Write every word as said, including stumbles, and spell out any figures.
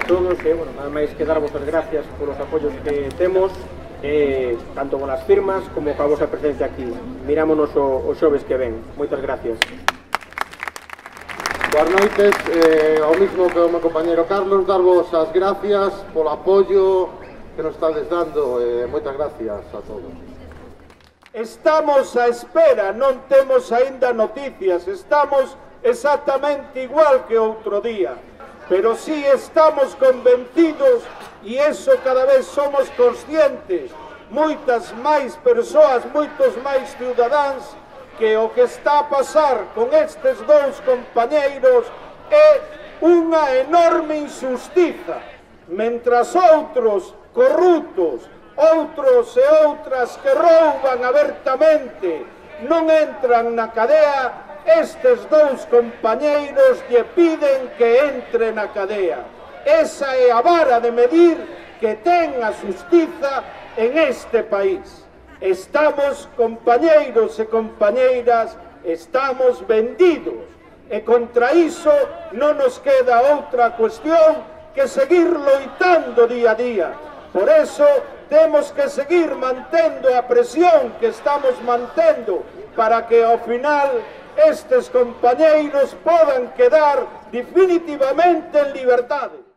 todos, e, bueno, nada máis que dar vosas gracias polos apoios que temos, eh, tanto con as firmas como coa vosa presencia aquí. Mirámonos o, o xoves que ven. Moitas gracias. Boas noites, eh, ao mismo que o meu compañero Carlos, darvos as gracias polo apoio que nos estades dando, eh, moitas gracias a todos. Estamos á espera, non temos aínda noticias, estamos exactamente igual que outro día, pero sí estamos convencidos, e eso cada vez somos conscientes, moitas máis persoas, moitos máis ciudadáns, que o que está a pasar con estes dous compañeiros é unha enorme injustiza, mentras outros corruptos, outros e outras que rouban abertamente non entran na cadea, estes dous compañeiros lle piden que entre na cadea. Esa é a vara de medir que ten a xustiza en este país. Estamos, compañeiros e compañeiras, estamos vendidos, e contra iso non nos queda outra cuestión que seguir loitando día a día. Por eso temos que seguir mantendo a presión que estamos mantendo para que ao final estes compañeiros podan quedar definitivamente en liberdade.